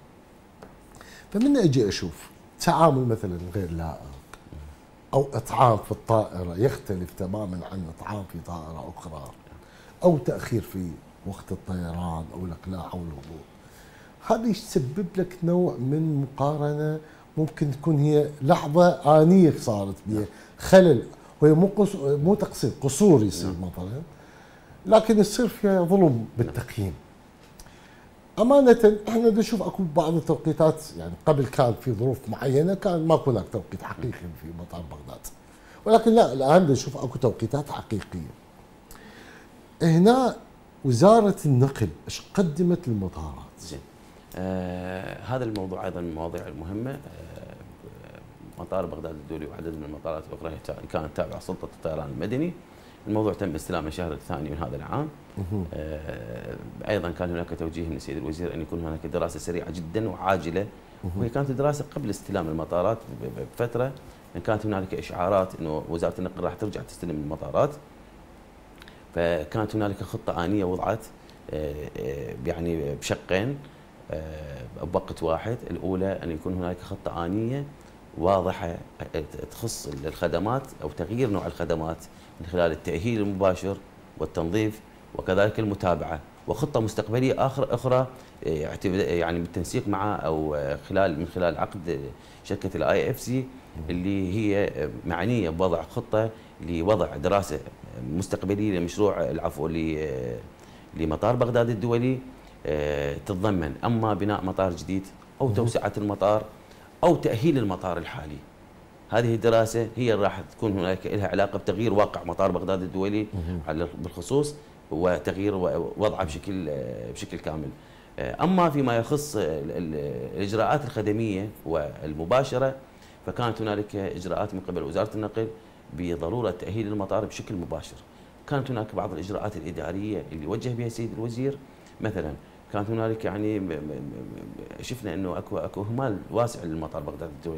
فمن اجي اشوف تعامل مثلا غير لائق او اطعام في الطائره يختلف تماما عن اطعام في طائره اخرى، او تاخير في وقت الطيران او لك لا حول ولا قوه، هذا يسبب لك نوع من مقارنه ممكن تكون هي لحظه انيه صارت بها خلل، وهي مو تقصير، قصور يصير مثلا، لكن يصير فيها ظلم بالتقييم. امانه احنا نشوف اكو بعض التوقيتات، يعني قبل كان في ظروف معينه كان ماكو هناك توقيت حقيقي في مطار بغداد، ولكن لا الان نشوف اكو توقيتات حقيقيه. هنا وزاره النقل ايش قدمت للمطارات؟ زين. هذا الموضوع ايضا من المواضيع المهمه. مطار بغداد الدولي وعدد من المطارات الاخرى كانت تابعه سلطه الطيران المدني. الموضوع تم استلامه الشهر الثاني من هذا العام. ايضا كان هناك توجيه من السيد الوزير ان يكون هناك دراسه سريعه جدا وعاجله، وهي كانت دراسه قبل استلام المطارات بفتره. كانت هنالك اشعارات انه وزاره النقل راح ترجع تستلم المطارات، فكانت هنالك خطه انيه وضعت يعني بشقين بوقت واحد. الاولى ان يكون هناك خطه انيه واضحه تخص الخدمات او تغيير نوع الخدمات من خلال التاهيل المباشر والتنظيف وكذلك المتابعه، وخطه مستقبليه اخرى يعني بالتنسيق مع او من خلال عقد شركه الاي اف سي اللي هي معنيه بوضع خطه لوضع دراسه مستقبليه لمشروع العفو لمطار بغداد الدولي، تتضمن اما بناء مطار جديد او توسعه المطار او تاهيل المطار الحالي. هذه الدراسه هي راح تكون هناك لها علاقه بتغيير واقع مطار بغداد الدولي بالخصوص، وتغيير وضعه بشكل كامل. اما فيما يخص الاجراءات الخدميه والمباشره، فكانت هنالك اجراءات من قبل وزاره النقل بضروره تاهيل المطار بشكل مباشر. كانت هناك بعض الاجراءات الاداريه اللي وجه بها السيد الوزير. مثلا كانت هنالك يعني شفنا انه اكو اهمال واسع للمطار بغداد الدولي.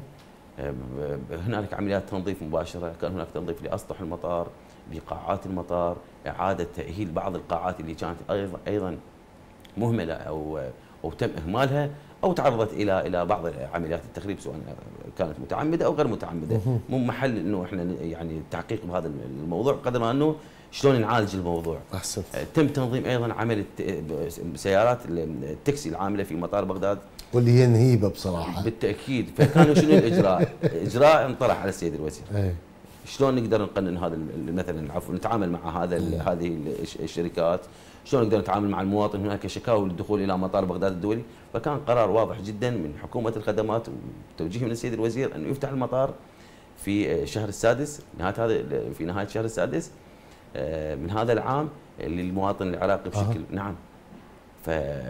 هنالك عمليات تنظيف مباشره، كان هناك تنظيف لاسطح المطار، لقاعات المطار، اعاده تاهيل بعض القاعات اللي كانت ايضا مهمله او تم اهمالها، او تعرضت الى بعض عمليات التخريب سواء كانت متعمده او غير متعمده. مو محل انه احنا يعني التحقيق بهذا الموضوع قدر ما انه شلون نعالج الموضوع. احسنت. تم تنظيم ايضا عمل سيارات التاكسي العامله في مطار بغداد، واللي هي نهيبه بصراحه. بالتاكيد. فكان شنو الاجراء؟ اجراء انطرح على السيد الوزير. ايه. شلون نقدر نقنن هذا مثلا عفوا نتعامل مع هذه الشركات، شلون نقدر نتعامل مع المواطن، هناك شكاوى للدخول الى مطار بغداد الدولي. فكان قرار واضح جدا من حكومه الخدمات وتوجيه من السيد الوزير انه يفتح المطار في شهر السادس، في نهايه الشهر السادس من هذا العام للمواطن العراقي بشكل. نعم. ف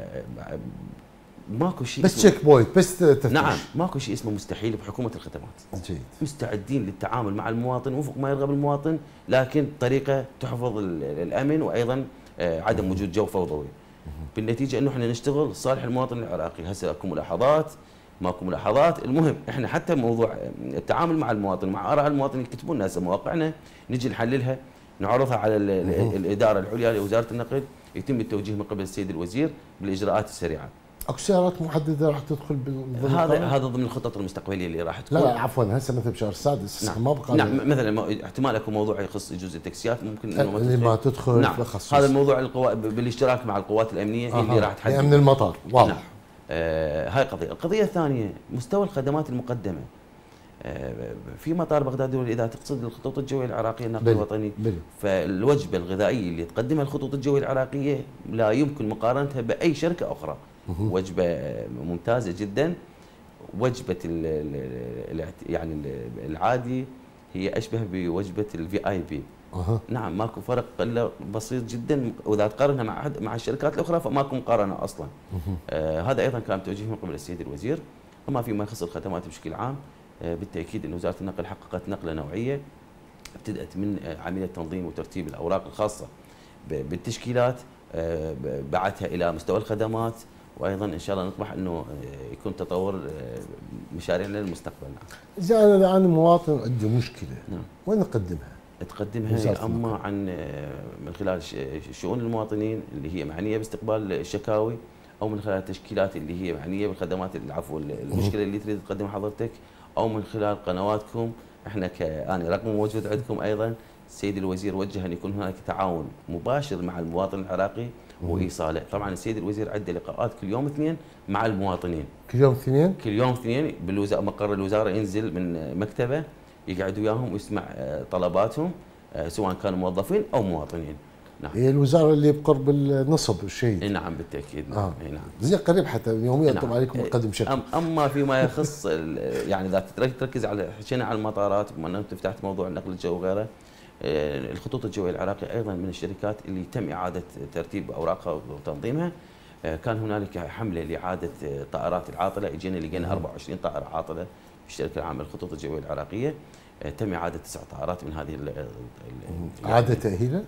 ماكو شيء بس تشيك بوينت، بس تفتش. نعم، ماكو شيء اسمه مستحيل بحكومه الخدمات. جيد. مستعدين للتعامل مع المواطن وفق ما يرغب المواطن، لكن طريقه تحفظ الامن وايضا عدم وجود جو فوضوي. بالنتيجه انه احنا نشتغل صالح المواطن العراقي. هسه اكو ملاحظات ماكو ملاحظات، المهم احنا حتى موضوع التعامل مع المواطن ومع اراء المواطن يكتبون لنا هسه مواقعنا، نجي نحللها نعرضها على الاداره العليا لوزاره النقل، يتم التوجيه من قبل السيد الوزير بالاجراءات السريعه. اكو سيارات محدده راح تدخل ضمن هذا ضمن الخطط المستقبليه اللي راح تكون. لا عفوا هسه مثلا بشهر السادس. نعم. ما بقى. نعم مثلا احتمال اكو موضوع يخص جزء التاكسيات ممكن انه اللي ما تدخل. نعم. هذا الموضوع بالاشتراك مع القوات الامنيه اللي راح تحدد امن المطار. واضح. نعم. هاي قضيه. القضيه الثانيه مستوى الخدمات المقدمه في مطار بغداد الدولي. اذا تقصد الخطوط الجويه العراقيه النقل الوطني، فالوجبه الغذائيه اللي تقدمها الخطوط الجويه العراقيه لا يمكن مقارنتها باي شركه اخرى. وجبه ممتازه جدا. وجبه يعني العادي هي اشبه بوجبه الفي اي بي. نعم ماكو فرق الا بسيط جدا، واذا تقارنها مع الشركات الاخرى فماكو مقارنه اصلا. هذا ايضا كان توجيه من قبل السيد الوزير. اما فيما يخص الخدمات بشكل عام، بالتاكيد ان وزاره النقل حققت نقله نوعيه، ابتدات من عمليه تنظيم وترتيب الاوراق الخاصه بالتشكيلات، بعثها الى مستوى الخدمات، وايضا ان شاء الله نطمح انه يكون تطور مشاريعنا للمستقبل. اذا انا الان مواطن عندي مشكله، وين اقدمها؟ تقدمها اما عن من خلال شؤون المواطنين اللي هي معنيه باستقبال الشكاوي، او من خلال التشكيلات اللي هي معنيه بالخدمات العفو المشكله اللي تريد تقدمها حضرتك، او من خلال قنواتكم. احنا انا رقم موجود عندكم ايضا. السيد الوزير وجه ان يكون هناك تعاون مباشر مع المواطن العراقي وايصاله. طبعا السيد الوزير عنده لقاءات كل يوم اثنين مع المواطنين. كل يوم اثنين؟ كل يوم اثنين مقر الوزاره، ينزل من مكتبه يقعد وياهم ويسمع طلباتهم سواء كانوا موظفين او مواطنين. نعم. هي الوزاره اللي بقرب النصب الشيء. نعم بالتاكيد. نعم. نعم. زي قريب حتى يوميا طبعا عليكم نقدم شكل. اما فيما يخص يعني اذا تركز على حكينا على المطارات، بما انك فتحت موضوع النقل الجوي وغيره، الخطوط الجويه العراقيه ايضا من الشركات اللي تم اعاده ترتيب اوراقها وتنظيمها. كان هنالك حمله لاعاده طائرات العاطله، اجينا لقينا 24 طائره عاطله في الشركه العامه للخطوط الجويه العراقيه. تم اعاده 9 طائرات من هذه اعاده تاهيلها؟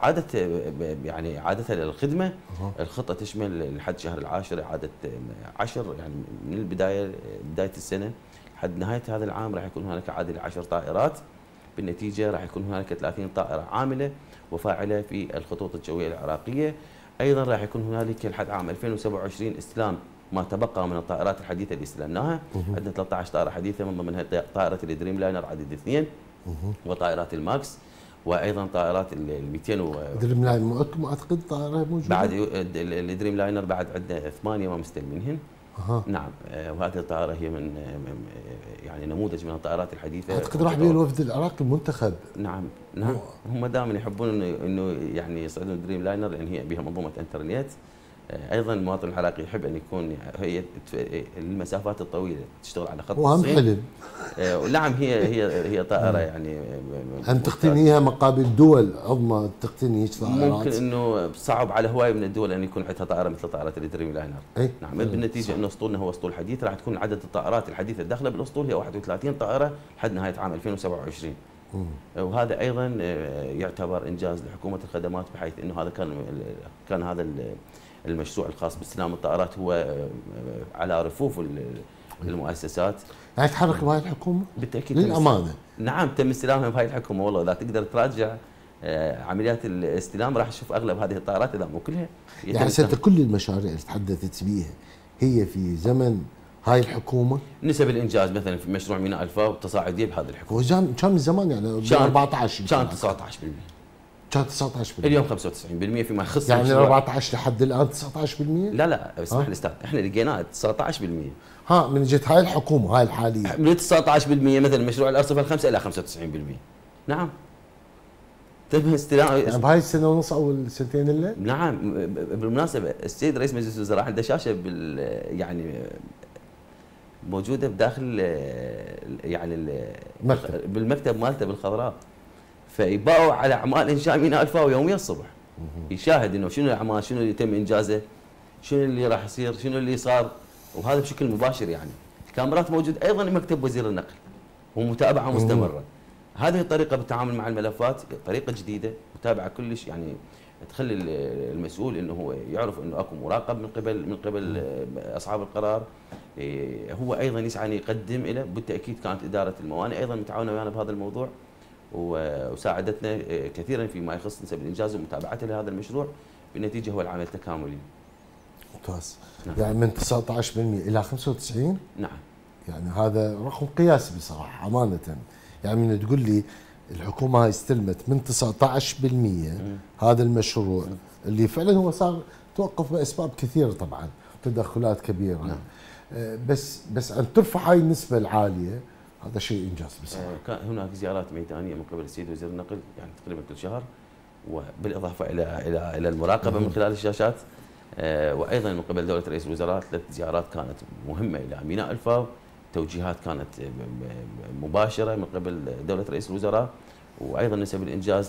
يعني اعادتها للخدمه. الخطه تشمل لحد شهر العاشر اعاده 10، يعني من بدايه السنه لحد نهايه هذا العام راح يكون هناك اعاده ل 10 طائرات. بالنتيجه راح يكون هناك 30 طائره عامله وفاعله في الخطوط الجويه العراقيه. ايضا راح يكون هنالك لحد عام 2027 استلام ما تبقى من الطائرات الحديثه اللي استلمناها. عندنا 13 طائره حديثه، من ضمنها طائره الدريم لاينر عدد 2، وطائرات الماكس، وايضا طائرات ال 200 دريم لاينر اعتقد طائره موجوده بعد. الدريم لاينر بعد عندنا 8 ما مستلمينهن. نعم. وهذه الطائره هي من يعني نموذج من الطائرات الحديثه. اعتقد راح بها الوفد العراقي المنتخب. نعم. نعم. هم دائما يحبون انه يعني يصعدون الدريم لاينر لان هي بها منظومه انترنت. ايضا المواطن العراقي يحب ان يكون هي المسافات الطويله تشتغل على خط وهم حلم. نعم. هي طائره يعني ان تقتنيها مقابل دول عظمى تقتني هيك طائرات. ممكن انه صعب على هوايه من الدول ان يكون عندها طائره مثل طائره الدريم لاينر. نعم. بالنتيجه انه اسطولنا هو اسطول حديث، راح تكون عدد الطائرات الحديثه الداخله بالاسطول هي 31 طائره لحد نهايه عام 2027. وهذا ايضا يعتبر انجاز لحكومه الخدمات، بحيث انه هذا كان هذا المشروع الخاص باستلام الطائرات هو على رفوف المؤسسات. يعني تحرك بهاي الحكومه؟ بالتاكيد للامانه. نعم تم استلامها بهاي الحكومه. والله اذا تقدر تراجع عمليات الاستلام راح تشوف اغلب هذه الطائرات اذا مو كلها. يعني كل المشاريع اللي تحدثت بيها هي في زمن هاي الحكومه؟ نسب الانجاز مثلا في مشروع ميناء الفاو تصاعديه بهذه الحكومه. كان من زمان يعني كان 14 كان 19%. كان 19%. اليوم 95% فيما يخص يعني 14 لحد الان 19%؟ لا اسمح لي استاذ، احنا لقيناه 19%. من جهه هاي الحكومه هاي الحاليه من 19% مثلا مشروع الارصفه الخمسه الى 95%. نعم. تم استلام يعني بهاي السنه ونص او السنتين اللي؟ نعم. بالمناسبه السيد رئيس مجلس الوزراء عنده شاشه يعني موجوده بداخل يعني بالمكتب مالته بالخضراء، فيباعوا على اعمال انشاء ميناء الفاو يوميا الصبح. يشاهد انه شنو الاعمال، شنو اللي يتم انجازه، شنو اللي راح يصير، شنو اللي صار، وهذا بشكل مباشر. يعني الكاميرات موجود ايضا مكتب وزير النقل ومتابعه مستمره. هذه الطريقه بالتعامل مع الملفات طريقه جديده متابعه كلش، يعني تخلي المسؤول انه هو يعرف انه اكو مراقب من قبل اصحاب القرار. هو ايضا يسعى ان يقدم له. بالتاكيد كانت اداره الموانئ ايضا متعاونه ويانا بهذا الموضوع وساعدتنا كثيرا فيما يخص نسب الانجاز ومتابعته لهذا المشروع. بالنتيجه هو العمل التكاملي. ممتاز. نعم. يعني من 19% الى 95؟ نعم. يعني هذا رقم قياسي بصراحه امانه. يعني من تقول لي الحكومه هاي استلمت من 19% هذا المشروع اللي فعلا هو صار توقف باسباب كثيره طبعا، تدخلات كبيره. نعم. بس ان ترفع هاي النسبه العاليه هذا شيء انجاز بصراحه. كان هناك زيارات ميدانيه من قبل السيد وزير النقل يعني تقريبا كل شهر، وبالاضافه الى المراقبه من خلال الشاشات، وايضا من قبل دوله رئيس الوزراء 3 زيارات كانت مهمه الى ميناء الفاو. توجيهات كانت مباشره من قبل دوله رئيس الوزراء، وايضا نسب الانجاز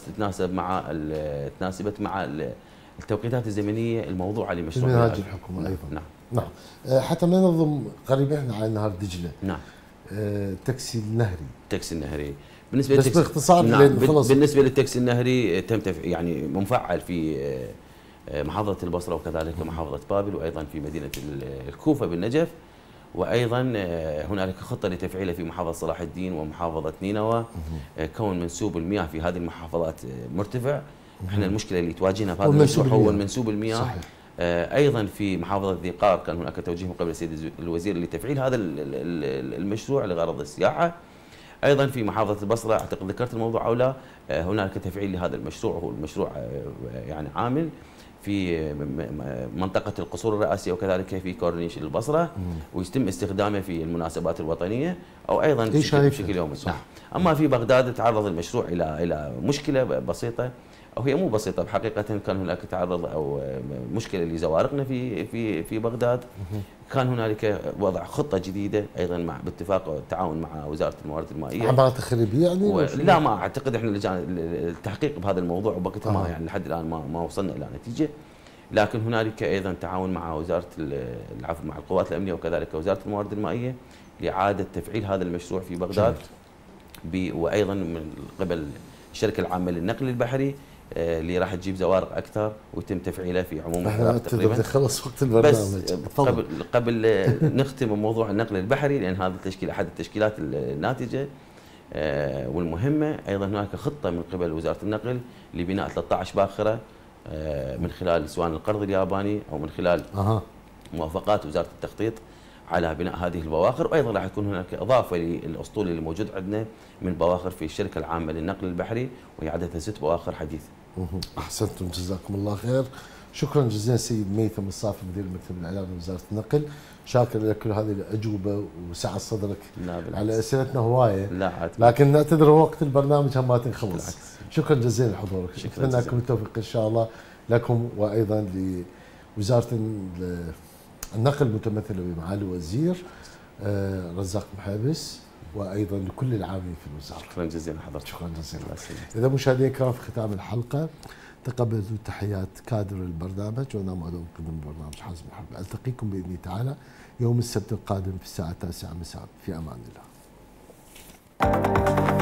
تناسبت مع التوقيتات الزمنيه الموضوعه لمشروع منهاج الحكومه. نعم. ايضا. نعم. حتى ما ننظم قريبا احنا على نهر دجله. نعم. التاكسي النهري. التاكسي النهري بالنسبه بس باختصار. نعم. بالنسبه للتاكسي النهري تم يعني مفعل في محافظه البصره وكذلك محافظه بابل، وايضا في مدينه الكوفه بالنجف، وايضا هنالك خطه لتفعيله في محافظه صلاح الدين ومحافظه نينوى. كون منسوب المياه في هذه المحافظات مرتفع. احنا المشكله اللي تواجهنا في هذا المشروع هو منسوب المياه. صحيح. ايضا في محافظه ذي قار كان هناك توجيه من قبل السيد الوزير لتفعيل هذا المشروع لغرض السياحه. ايضا في محافظه البصره اعتقد ذكرت الموضوع او لا، هناك تفعيل لهذا المشروع، وهو المشروع يعني عامل في منطقة القصور الرئاسية وكذلك في كورنيش البصرة، ويتم استخدامه في المناسبات الوطنية أو أيضا بشكل يومي. أما في بغداد تعرض المشروع إلى مشكلة بسيطة، أو هي مو بسيطة بحقيقة. كان هناك تعرض أو مشكلة لزوارقنا في بغداد. كان هنالك وضع خطة جديدة أيضا باتفاق والتعاون مع وزارة الموارد المائية. عمارة تخريبية يعني؟ لا، ما أعتقد. إحنا لجان التحقيق بهذا الموضوع وبقيتها ما يعني لحد الآن ما وصلنا إلى نتيجة. لكن هنالك ايضا تعاون مع وزاره العفو مع القوات الامنيه وكذلك وزاره الموارد المائيه لاعاده تفعيل هذا المشروع في بغداد، وايضا من قبل الشركه العامه للنقل البحري اللي راح تجيب زوارق اكثر ويتم تفعيله في عموم العراق تقريبا. خلص وقت البرنامج. بس قبل نختم موضوع النقل البحري، لان هذا التشكيل احد التشكيلات الناتجه والمهمه. ايضا هناك خطه من قبل وزاره النقل لبناء 13 باخره من خلال سواء القرض الياباني او من خلال موافقات وزاره التخطيط على بناء هذه البواخر. وايضا راح يكون هناك اضافه للاسطول اللي موجود عندنا من بواخر في الشركه العامه للنقل البحري، وهي عددها 6 بواخر حديثه. احسنتم، جزاكم الله خير. شكرا جزيلا سيد ميثم الصافي مدير المكتب الاعلامي لوزاره النقل. شاكر لك كل هذه الاجوبه وسعه صدرك على اسئلتنا هوايه. لكن نعتذر وقت البرنامج هم ما تنخلص. شكرا جزيلا لحضورك. اتمنى لكم التوفيق ان شاء الله لكم وايضا لوزاره النقل متمثله بمعالي الوزير رزاق محابس، وايضا لكل العاملين في الوزاره. شكرا جزيلا حضرتك. شكرا جزيلا. اذا مشاهدينا الكرام في ختام الحلقه تقبلوا تحيات كادر البرنامج، وانا معدوم قدم البرنامج حازم الحرب. التقيكم باذن الله تعالى يوم السبت القادم في الساعه 9 مساء. في امان الله.